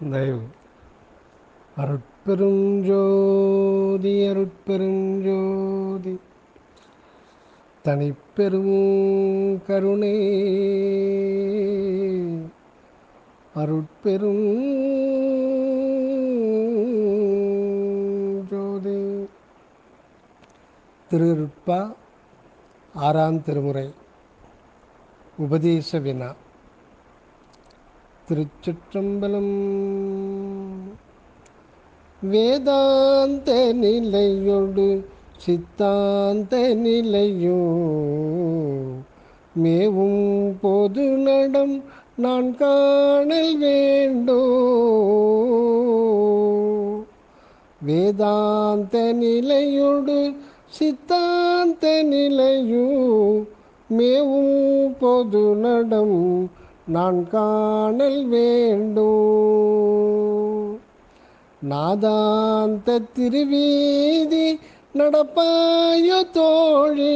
தயவு அருட்பெருஞ்சோதி அருட்பெருஞ்சோதி தனிப்பெரும் கருணை அருட்பெரும் ஜோதி. திருருட்பா ஆறாம் திருமுறை உபதேச வினா. திருச்சிற்றம்பலம். வேதாந்த நிலையொடு சித்தாந்த நிலையோ மேவும் பொது நடம் நான் காணல் வேண்டோ. வேதாந்த நிலையொடு சித்தாந்த நிலையோ மேவும் பொது நடம் நான் காணல் வேண்டும். நாதாந்த திருவீதி நடப்பாயோ தோழி,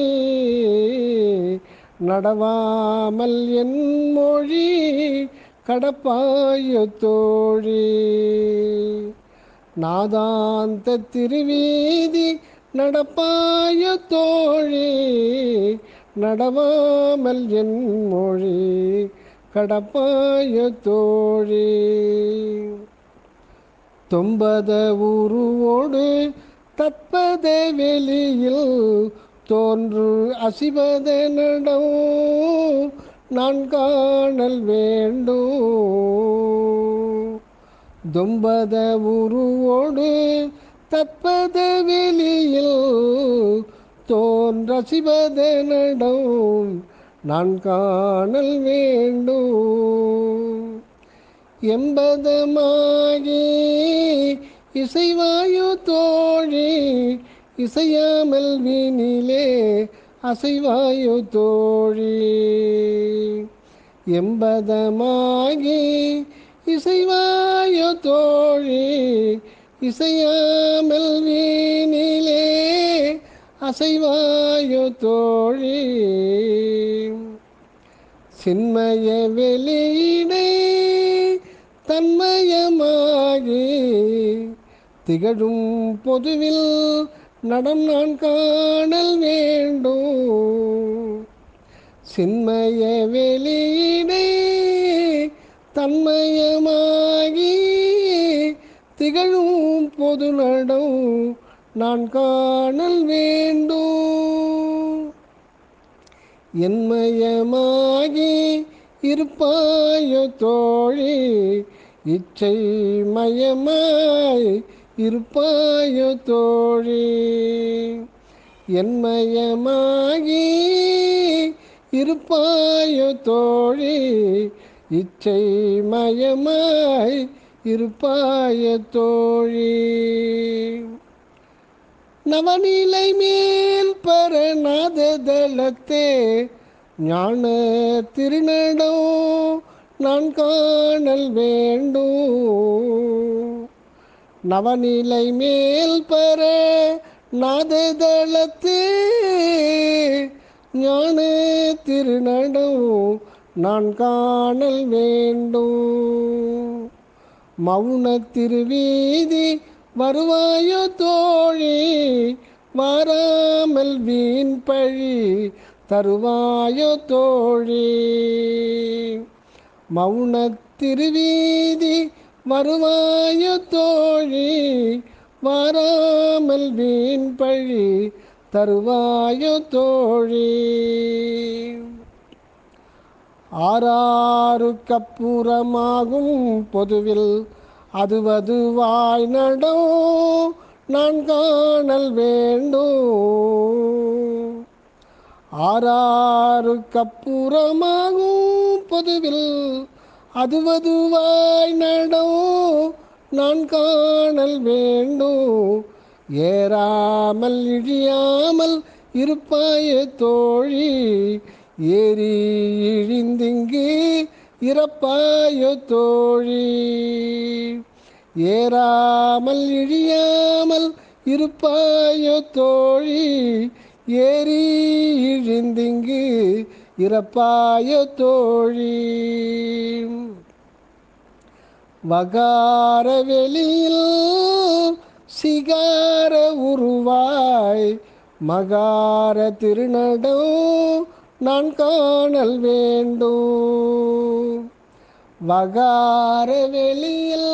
நடவாமல் என் மொழி கடப்பாயோ தோழி. நாதாந்த திருவீதி நடப்பாயோ தோழி, நடவாமல் என் மொழி கடப்பாய தோழி. தொம்பத உருவோடு தற்பத வெளியில் தோன்று அசிபத நடம் நான் காணல் வேண்டும். தொம்பத உருவோடு தற்பத வெளியில் தோன்றசிபத நடம் நான் காணல் வேண்டும். எம்பதமாகி இசைவாயு தோழி, இசையாமல் வீணிலே அசைவாயு தோழி. எம்பதமாகி இசைவாயு தோழி, இசையாமல் வீணிலே அசைவாயு தோழி. சின்மய வெளியிடை தன்மயமாகி திகழும் பொதுவில் நடம் நான் காணல் வேண்டும். சின்மய வெளியிடை தன்மயமாகி திகழும் பொது நடம் நான் காணல் வேண்டும். என்மயமாகி இருப்பாயோ தோழி, இச்சை மயமாய் இருப்பாயோ தோழி. என்மயமாகி இருப்பாயோ தோழி, இச்சை மயமாய் இருப்பாயோ தோழி. நவநிலை மேல் பரநாதலத்தே ஞான திருநடம் நான் காணல் வேண்டும். நவநிலை மேல் பர நாததளத்தே ஞான திருநடம் நான் காணல் வேண்டும். மௌன திருவீதி வருவாயோ தோழி, வாராமல் வீண் பழி தருவாயோ தோழி. மௌன திருவீதி வருவாயோ தோழி, வாராமல் வீண் பழி தருவாயோ தோழி. ஆறாருக்கப்புறமாகும் பொதுவில் அதுவதுவாய் நடம் நான் காணல் வேண்டும். ஆறாருக்கப்புறமாகும் பொதுவில் அதுவதுவாய் நடம் நான் காணல் வேண்டும். ஏறாமல் இழியாமல் இருப்பாய தோழி, ஏறி இழிந்திங்கு இறப்பாயோ தோழி. ஏறாமல் இழியாமல் இருப்பாயோ தோழி, ஏறி இழிந்திங்கு இறப்பாயோ தோழி. வகார வெளியில் சிகார உருவாய் மகார திருநடம் நான் காணல் வேண்டும். வகார வெளியில்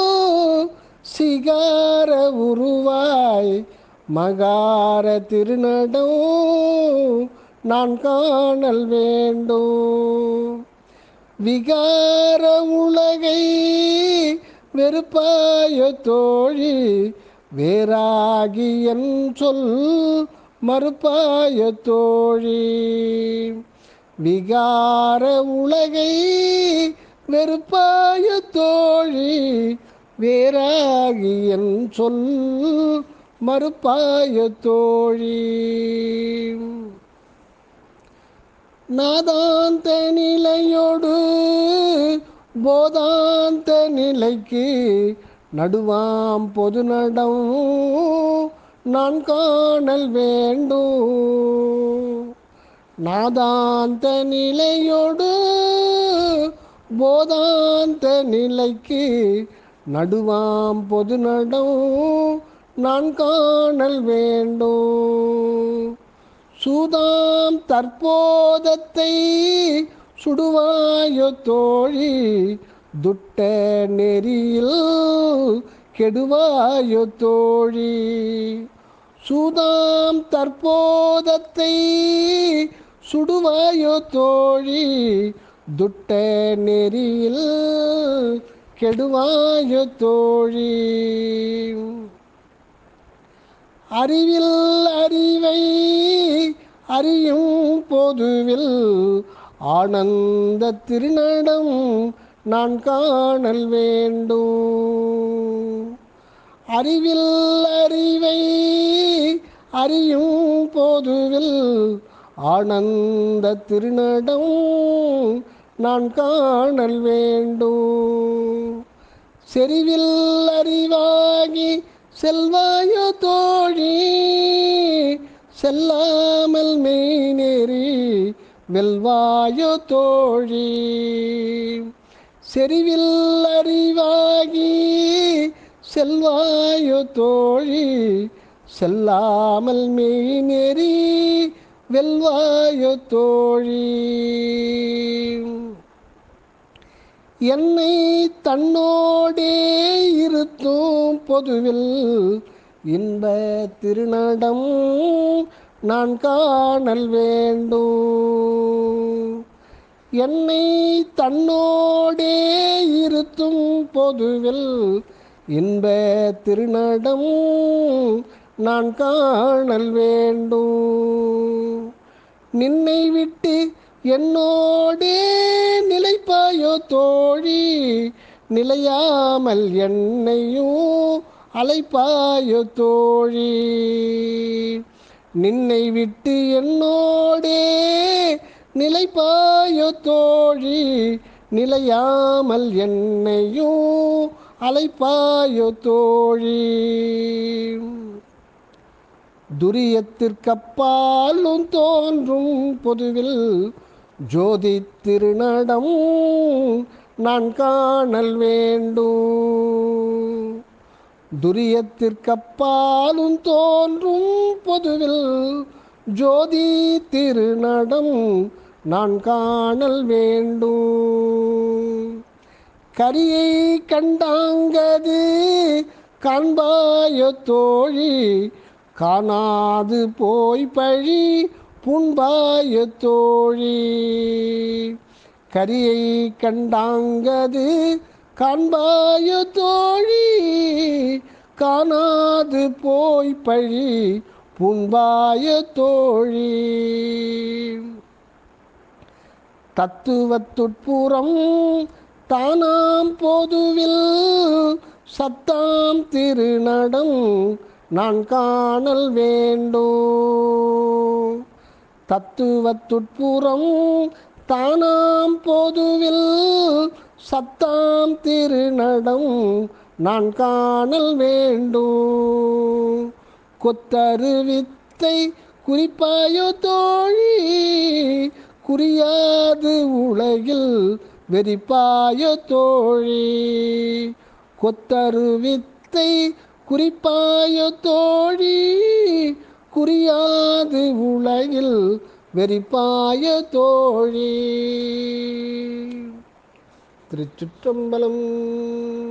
சிகார உருவாய் மகார திருநடம் நான் காணல் வேண்டும். விகார உலகை வெறுப்பாய தோழி வேறாகி என் சொல் மறுப்பாய தோழி. விகார உலகை வெறுப்பாய தோழி வேறாகி என் சொல் மறுப்பாய தோழி. நாதாந்த நிலையோடு போதாந்த நிலைக்கு நடுவாம் பொது நடம் நான் காணல் வேண்டும். நாதாந்த நிலையோடு போதாந்த நிலைக்கு நடுவாம் பொது நடம் நான் காணல் வேண்டும். சூதாம் தற்போதத்தை சுடுவாயோ தோழி துட்ட நெறியில் கெடுவாயோ தோழி. சூதாம் தற்போதத்தை சுடுவாயோ தோழி துட்ட நெறியில் கெடுவாயோ தோழி. அறிவில் அறிவை அறியும் பொதுவில் ஆனந்த திருநடம் நான் காணல் வேண்டும். அறிவில் அறிவை அறியும் பொதுவில் ஆனந்த திருநடம் நான் காணல் வேண்டும். செறிவில் அறிவாகி செல்வாயோ தோழி செல்லாமல் மெய்நெறி வெல்வாயோ தோழி. செறிவில் அறிவாகி செல்வாயோ தோழி செல்லாமல் மெய்நெறி வெல்வாயோ தோழி. என்னை தன்னோடே இருத்தும் பொதுவில் இன்ப திருநடம் நான் காணல் வேண்டும். என்னை தன்னோடே இருத்தும் பொதுவில் இன்ப திருநடம் நான் காணல் வேண்டும். நின்னை விட்டு என்னோடே நிலைப்பாயோ தோழி நிலையாமல் என்னையும் அலைப்பாயோ தோழி. நின்னை விட்டு என்னோடே நிலைப்பாயோ தோழி நிலையாமல் என்னையும் அலைப்பாயோ தோழி. துரியத்திற்கப்பாலும் தோன்றும் பொதுவில் ஜோதி திருநடம் நான் காணல் வேண்டும். துரியத்திற்கப்பாலும் தோன்றும் பொதுவில் ஜோதி திருநடம் நான் காணல் வேண்டும். கரியை கண்டாங்கது காண்பாயோ தோழி காணாது போய் பழி புண்பாயோ தோழி. கரியை கண்டாங்கது காண்பாயோ தோழி காணாது போய் பழி புண்பாயோ தோழி. தத்துவத்துட்புறம் தானாம் பொதுவில் சத்தாம் திருநடம் நான் காணல் வேண்டும். தத்துவத்துட்புறம் தானாம் பொதுவில் சத்தாம் திருநடம் நான் காணல் வேண்டும். கொத்தரு வித்தை குறிப்பாயோ தோழி குறியாது உலகில் வெறிப்பாயோ தோழி. கொத்தருவித்தை குறிப்பாய தோழி, குறியாது உலகில் வெறிப்பாய தோழி. திருச்சிற்றம்பலம்.